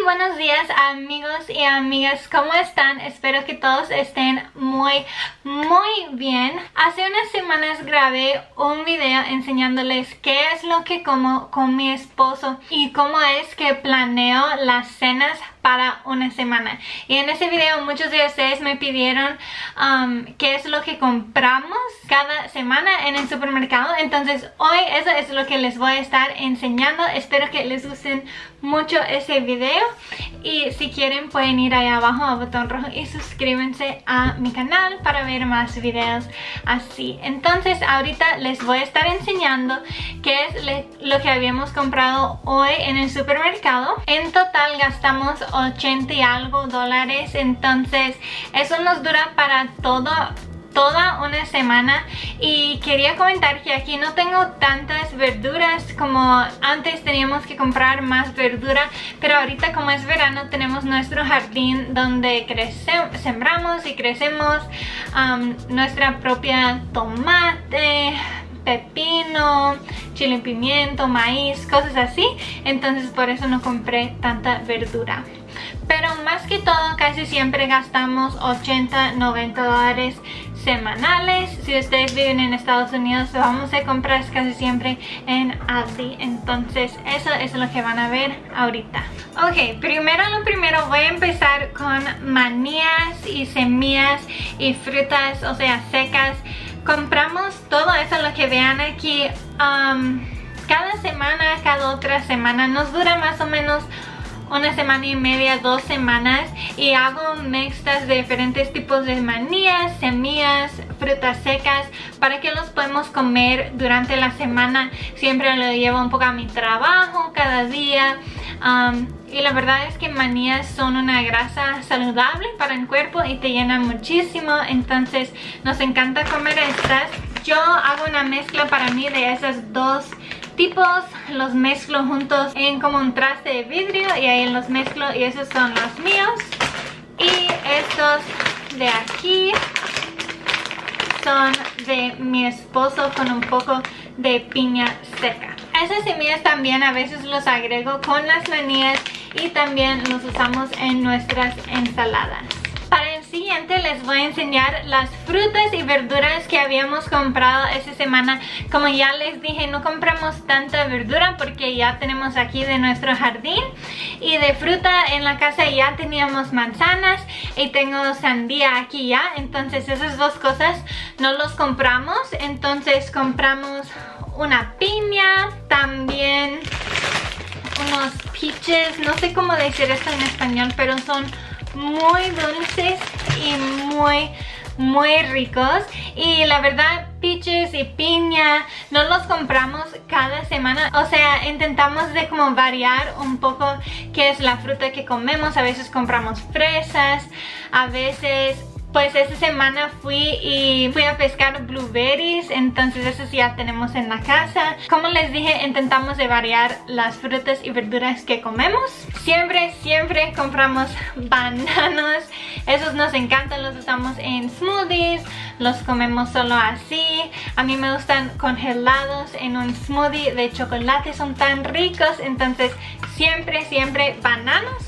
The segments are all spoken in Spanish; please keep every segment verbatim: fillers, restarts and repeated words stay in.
buenos días amigos y amigas, ¿cómo están? Espero que todos estén muy muy bien. Hace unas semanas grabé un video enseñándoles qué es lo que como con mi esposo y cómo es que planeo las cenas para una semana. Y en ese video muchos de ustedes me pidieron um, qué es lo que compramos cada semana en el supermercado. Entonces hoy eso es lo que les voy a estar enseñando. Espero que les guste mucho ese video. Y si quieren pueden ir ahí abajo al botón rojo y suscríbanse a mi canal para ver más videos así. Entonces ahorita les voy a estar enseñando qué es lo que habíamos comprado hoy en el supermercado. En total gastamos ochenta y algo dólares, entonces eso nos dura para todo toda una semana. Y quería comentar que aquí no tengo tantas verduras como antes. Teníamos que comprar más verdura, pero ahorita como es verano tenemos nuestro jardín donde crecemos, sembramos y crecemos um, nuestra propia tomate, pepino, chile pimiento, maíz, cosas así. Entonces por eso no compré tanta verdura. Pero más que todo casi siempre gastamos ochenta, noventa dólares semanales. Si ustedes viven en Estados Unidos vamos a comprar casi siempre en Aldi. Entonces eso es lo que van a ver ahorita. Ok, primero lo primero voy a empezar con manías y semillas y frutas, o sea secas. Compramos todo eso lo que vean aquí um, cada semana, cada otra semana. Nos dura más o menos una semana y media, dos semanas, y hago mezclas de diferentes tipos de manías, semillas, frutas secas para que los podemos comer durante la semana. Siempre lo llevo un poco a mi trabajo cada día. Um, y la verdad es que manías son una grasa saludable para el cuerpo y te llenan muchísimo, entonces nos encanta comer estas. Yo hago una mezcla para mí de esas dos tipos, los mezclo juntos en como un traste de vidrio y ahí los mezclo, y esos son los míos. Y estos de aquí son de mi esposo con un poco de piña seca. Esas semillas también a veces los agrego con las manías y también los usamos en nuestras ensaladas. Para el siguiente les voy a enseñar las frutas y verduras que habíamos comprado esta semana. Como ya les dije, no compramos tanta verdura porque ya tenemos aquí de nuestro jardín. Y de fruta en la casa ya teníamos manzanas y tengo sandía aquí ya. Entonces esas dos cosas no los compramos. Entonces compramos una piña, también unos peaches. No sé cómo decir esto en español, pero son muy dulces y muy muy ricos. Y la verdad peaches y piña no los compramos cada semana, o sea intentamos de como variar un poco qué es la fruta que comemos. A veces compramos fresas, a veces pues esta semana fui y fui a pescar blueberries, entonces esos ya tenemos en la casa. Como les dije, intentamos de variar las frutas y verduras que comemos. Siempre, siempre compramos bananos. Esos nos encantan, los usamos en smoothies, los comemos solo así. A mí me gustan congelados en un smoothie de chocolate, son tan ricos. Entonces siempre, siempre bananos.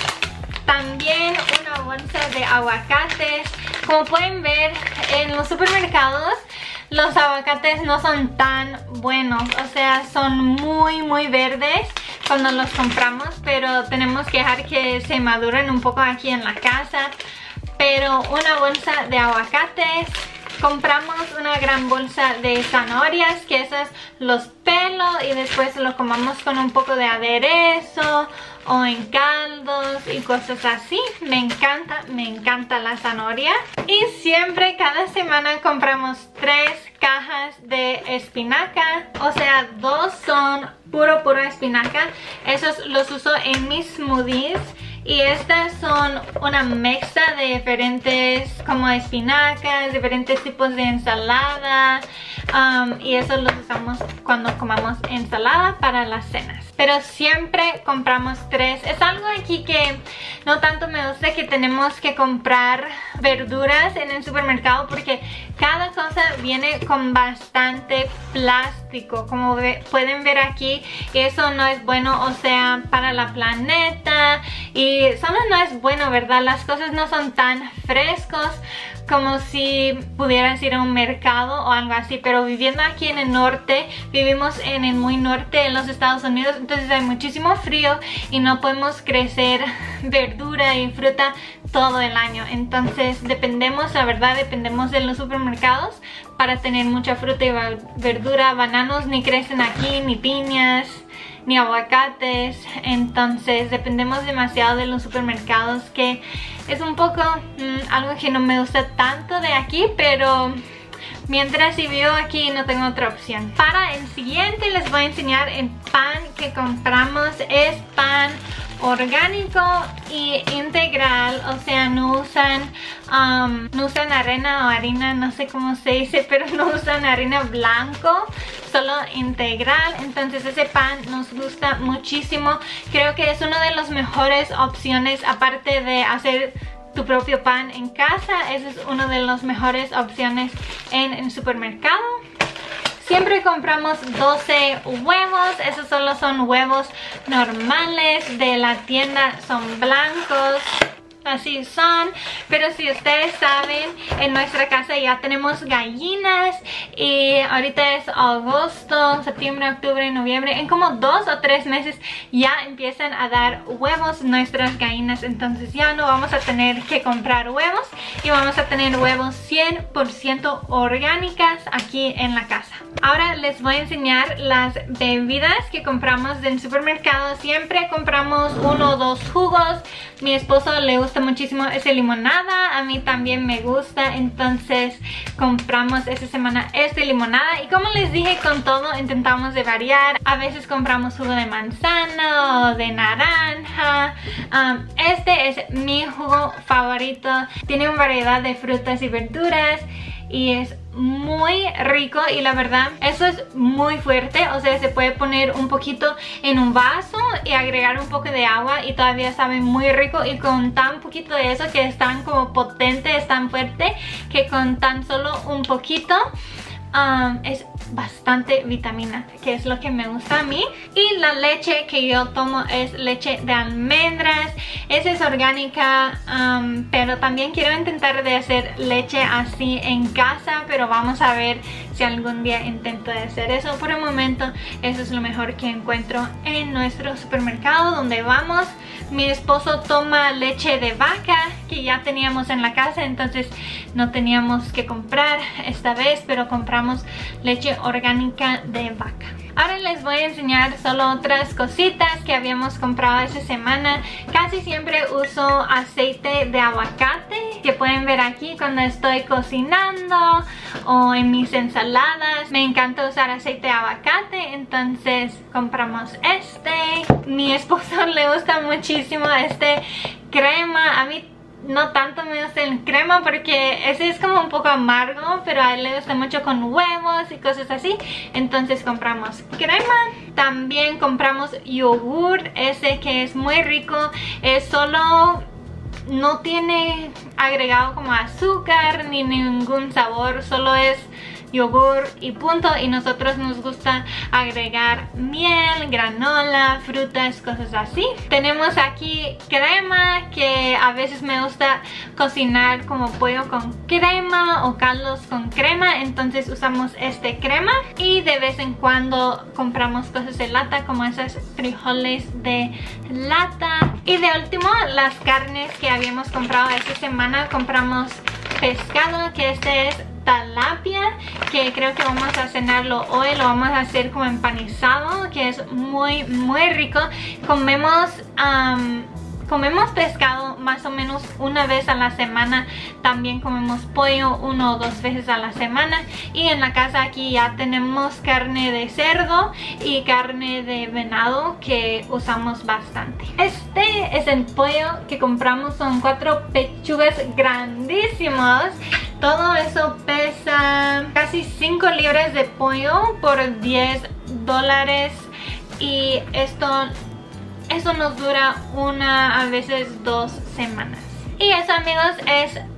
También una bolsa de aguacates. Como pueden ver en los supermercados los aguacates no son tan buenos, o sea son muy muy verdes cuando los compramos, pero tenemos que dejar que se maduren un poco aquí en la casa. Pero una bolsa de aguacates. Compramos una gran bolsa de zanahorias, que esas los pelo y después lo comamos con un poco de aderezo o en caldos y cosas así. Me encanta, me encanta la zanahoria. Y siempre cada semana compramos tres cajas de espinaca, o sea dos son puro puro espinaca. Esos los uso en mis smoothies. Y estas son una mezcla de diferentes como espinacas, diferentes tipos de ensalada. Um, y eso los usamos cuando comamos ensalada para las cenas. Pero siempre compramos tres. Es algo aquí que no tanto me gusta, que tenemos que comprar verduras en el supermercado porque cada cosa viene con bastante plástico. plástico, como ve, pueden ver aquí. Eso no es bueno, o sea, para la planeta, y solo no es bueno, ¿verdad? Las cosas no son tan frescos como si pudieras ir a un mercado o algo así, pero viviendo aquí en el norte, vivimos en el muy norte en los Estados Unidos, entonces hay muchísimo frío y no podemos crecer verdura y fruta todo el año. Entonces dependemos, la verdad, dependemos de los supermercados para tener mucha fruta y verdura. Bananos ni crecen aquí, ni piñas, ni aguacates, entonces dependemos demasiado de los supermercados, que es un poco mmm, algo que no me gusta tanto de aquí, pero mientras si vivo aquí no tengo otra opción. Para el siguiente les voy a enseñar el pan que compramos. Es pan orgánico y integral, o sea, no usan um, no usan arena o harina, no sé cómo se dice, pero no usan harina blanco, solo integral. Entonces ese pan nos gusta muchísimo. Creo que es una de las mejores opciones, aparte de hacer tu propio pan en casa. Esa es una de las mejores opciones en el supermercado. Siempre compramos doce huevos. Esos solo son huevos normales de la tienda, son blancos. Así son, pero si ustedes saben, en nuestra casa ya tenemos gallinas y ahorita es agosto, septiembre, octubre, noviembre. En como dos o tres meses ya empiezan a dar huevos nuestras gallinas, entonces ya no vamos a tener que comprar huevos y vamos a tener huevos cien por ciento orgánicas aquí en la casa. Ahora les voy a enseñar las bebidas que compramos del supermercado. Siempre compramos uno o dos jugos. Mi esposo le gusta muchísimo esa limonada, a mí también me gusta, entonces compramos esta semana esta limonada. Y como les dije, con todo intentamos de variar. A veces compramos jugo de manzana o de naranja. um, Este es mi jugo favorito. Tiene una variedad de frutas y verduras y es muy rico, y la verdad eso es muy fuerte, o sea, se puede poner un poquito en un vaso y agregar un poco de agua y todavía sabe muy rico, y con tan poquito de eso que es tan como potente, es tan fuerte que con tan solo un poquito um, es bastante vitamina, que es lo que me gusta a mí. Y la leche que yo tomo es leche de almendras. Esa es orgánica, um, pero también quiero intentar de hacer leche así en casa, pero vamos a ver si algún día intento de hacer eso. Por el momento eso es lo mejor que encuentro en nuestro supermercado donde vamos. Mi esposo toma leche de vaca que ya teníamos en la casa, entonces no teníamos que comprar esta vez, pero compramos leche orgánica de vaca. Ahora les voy a enseñar solo otras cositas que habíamos comprado esta semana. Casi siempre uso aceite de aguacate, que pueden ver aquí cuando estoy cocinando o en mis ensaladas. Me encanta usar aceite de aguacate, entonces compramos este. Mi esposo le gusta muchísimo este crema. A mí no tanto me gusta el crema porque ese es como un poco amargo, pero a él le gusta mucho con huevos y cosas así, entonces compramos crema. También compramos yogur, ese que es muy rico, es solo, no tiene agregado como azúcar ni ningún sabor, solo es yogur y punto. Y nosotros nos gusta agregar miel, granola, frutas, cosas así. Tenemos aquí crema, que a veces me gusta cocinar como pollo con crema o caldos con crema, entonces usamos este crema. Y de vez en cuando compramos cosas de lata, como esas frijoles de lata. Y de último, las carnes que habíamos comprado esta semana. Compramos pescado, que este es tilapia, que creo que vamos a cenarlo hoy. Lo vamos a hacer como empanizado, que es muy muy rico. Comemos um, comemos pescado más o menos una vez a la semana. También comemos pollo una o dos veces a la semana. Y en la casa aquí ya tenemos carne de cerdo y carne de venado que usamos bastante. Este es el pollo que compramos, son cuatro pechugas grandísimos. Todo eso pesa casi cinco libras de pollo por diez dólares. Y esto, esto nos dura una, a veces dos semanas. Y eso, amigos, es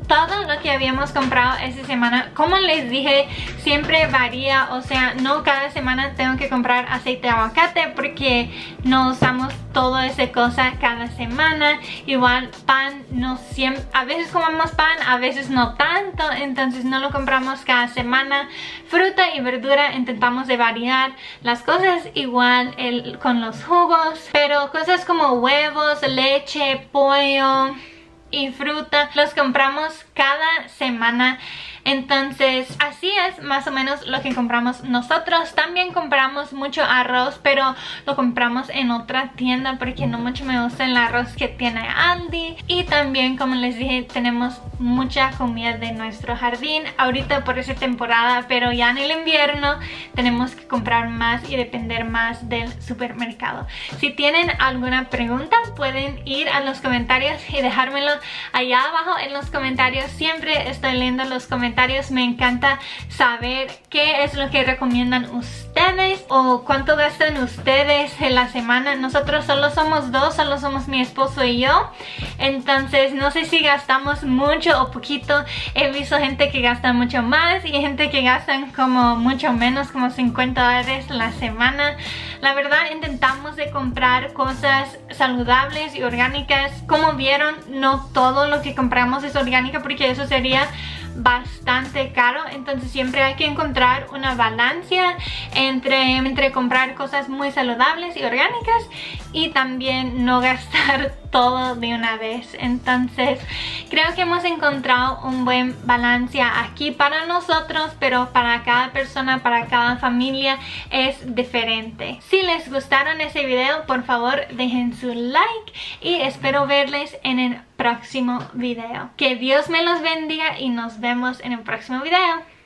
todo lo que habíamos comprado esta semana. Como les dije, siempre varía, o sea, no cada semana tengo que comprar aceite de aguacate porque no usamos toda esa cosa cada semana. Igual pan, no siempre, a veces comemos pan, a veces no tanto, entonces no lo compramos cada semana. Fruta y verdura intentamos de variar las cosas, igual el, con los jugos, pero cosas como huevos, leche, pollo y fruta los compramos cada semana. Entonces así es más o menos lo que compramos nosotros. También compramos mucho arroz, pero lo compramos en otra tienda porque no mucho me gusta el arroz que tiene Aldi. Y también, como les dije, tenemos mucha comida de nuestro jardín ahorita por esa temporada, pero ya en el invierno tenemos que comprar más y depender más del supermercado. Si tienen alguna pregunta, pueden ir a los comentarios y dejármelo allá abajo en los comentarios. Siempre estoy leyendo los comentarios. Me encanta saber qué es lo que recomiendan ustedes o cuánto gastan ustedes en la semana. Nosotros solo somos dos, solo somos mi esposo y yo. Entonces no sé si gastamos mucho o poquito. He visto gente que gasta mucho más y gente que gastan como mucho menos, como cincuenta dólares la semana. La verdad, intentamos de comprar cosas saludables y orgánicas. Como vieron, no todo lo que compramos es orgánico porque eso sería bastante caro. Entonces siempre hay que encontrar una balanza entre, entre comprar cosas muy saludables y orgánicas y también no gastar todo de una vez. Entonces creo que hemos encontrado un buen balance aquí para nosotros, pero para cada persona, para cada familia es diferente. Si les gustaron ese video, por favor dejen su like y espero verles en el próximo video. Que Dios me los bendiga y nos vemos en el próximo video.